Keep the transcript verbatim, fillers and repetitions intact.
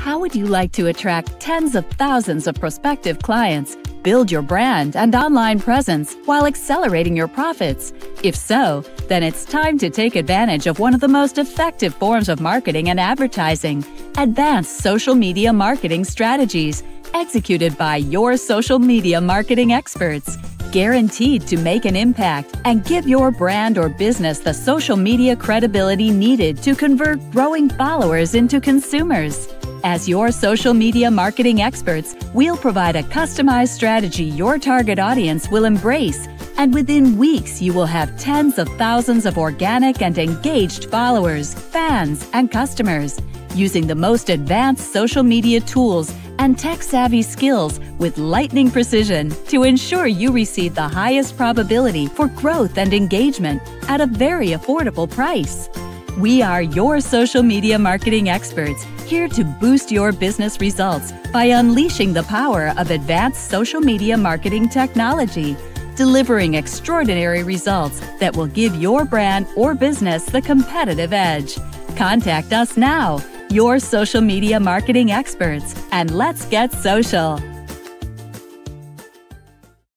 How would you like to attract tens of thousands of prospective clients, build your brand and online presence while accelerating your profits? If so, then it's time to take advantage of one of the most effective forms of marketing and advertising, advanced social media marketing strategies, executed by your social media marketing experts, guaranteed to make an impact and give your brand or business the social media credibility needed to convert growing followers into consumers. As your social media marketing experts, we'll provide a customized strategy your target audience will embrace, and within weeks you will have tens of thousands of organic and engaged followers, fans, and customers. Using the most advanced social media tools and tech-savvy skills with lightning precision to ensure you receive the highest probability for growth and engagement at a very affordable price. We are your social media marketing experts, here to boost your business results by unleashing the power of advanced social media marketing technology, delivering extraordinary results that will give your brand or business the competitive edge. Contact us now, your social media marketing experts, and let's get social.